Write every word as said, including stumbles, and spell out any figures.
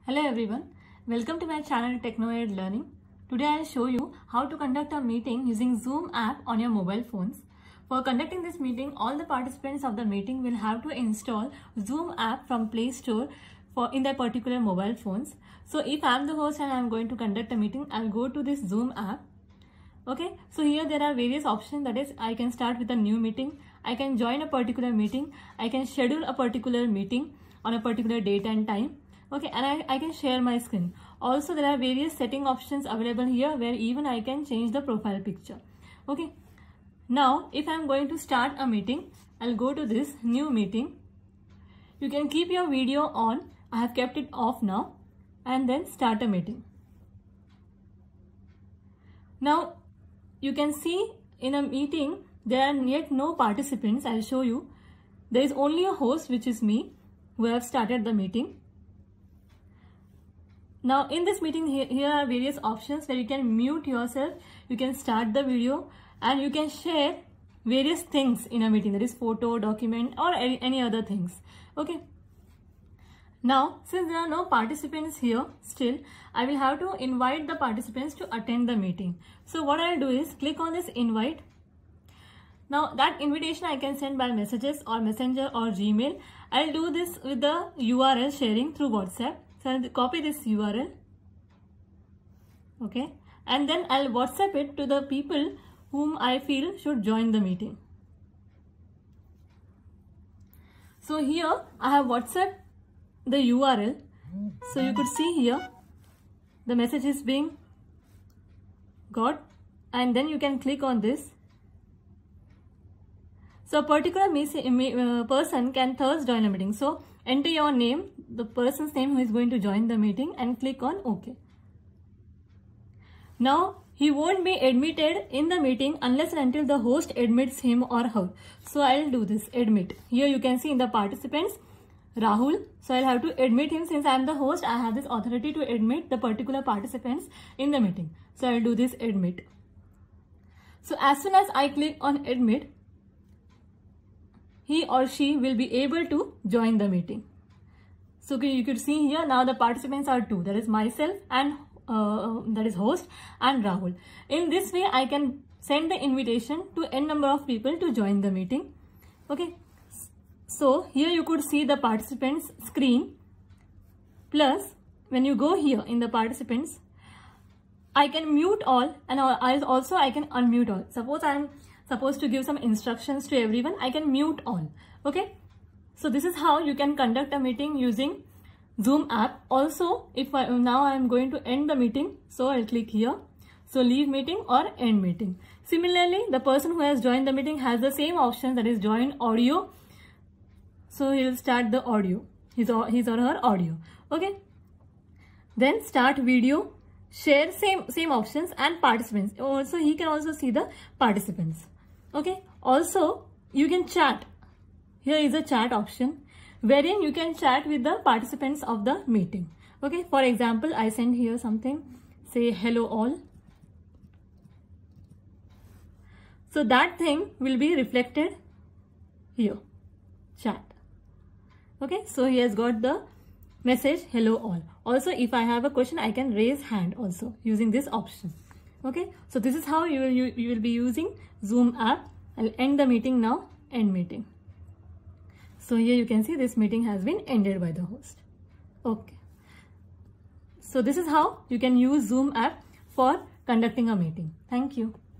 Hello everyone, welcome to my channel Technoed Learning. Today I'll show you how to conduct a meeting using Zoom app on your mobile phones. For conducting this meeting, all the participants of the meeting will have to install Zoom app from Play Store for in their particular mobile phones. So if I'm the host and I'm going to conduct a meeting, I'll go to this Zoom app. Okay, so here there are various options. That is, I can start with a new meeting, I can join a particular meeting, I can schedule a particular meeting on a particular date and time. Okay, and I, I can share my screen. Also, there are various setting options available here where even I can change the profile picture. Okay, now if I'm going to start a meeting, I'll go to this new meeting. You can keep your video on. I have kept it off now, and then start a meeting. Now you can see in a meeting there are yet no participants. I'll show you. There is only a host, which is me, who have started the meeting. Now in this meeting, here are various options where you can mute yourself, you can start the video, and you can share various things in a meeting, that is photo, document, or any, any other things. Okay. Now since there are no participants here still, I will have to invite the participants to attend the meeting. So what I'll do is click on this invite. Now that invitation I can send by messages or messenger or Gmail. I'll do this with the U R L sharing through WhatsApp. So I'll copy this U R L, okay, and then I'll WhatsApp it to the people whom I feel should join the meeting. So here I have WhatsApp the U R L. So you could see here the message is being got, and then you can click on this. So a particular uh, person can thus join a meeting. So enter your name, the person's name who is going to join the meeting, and click on OK. Now he won't be admitted in the meeting unless and until the host admits him or her. So I'll do this, admit. Here you can see in the participants Rahul. So I'll have to admit him. Since I'm the host, I have this authority to admit the particular participants in the meeting. So I'll do this, admit. So as soon as I click on admit, he or she will be able to join the meeting. So you could see here now the participants are two, that is myself and uh, that is host and Rahul. In this way I can send the invitation to n number of people to join the meeting. Okay, so here you could see the participants screen, plus when you go here in the participants, I can mute all, and also I can unmute all. Suppose I am supposed to give some instructions to everyone, I can mute all. Okay, so this is how you can conduct a meeting using Zoom app. Also, if I, now I am going to end the meeting, so I'll click here. So leave meeting or end meeting. Similarly, the person who has joined the meeting has the same option, that is join audio. So he will start the audio, his or, his or her audio. Okay, then start video, share, same same options, and participants. Also he can also see the participants. Okay, also you can chat. Here is a chat option wherein you can chat with the participants of the meeting. Okay, for example, I send here something, say hello all. So that thing will be reflected here, chat. Okay, so he has got the message hello all. Also, if I have a question, I can raise hand also using this option. Okay, so this is how you will, you, you will be using Zoom app. I'll end the meeting now, end meeting. So here you can see this meeting has been ended by the host. Okay, so this is how you can use Zoom app for conducting a meeting. Thank you.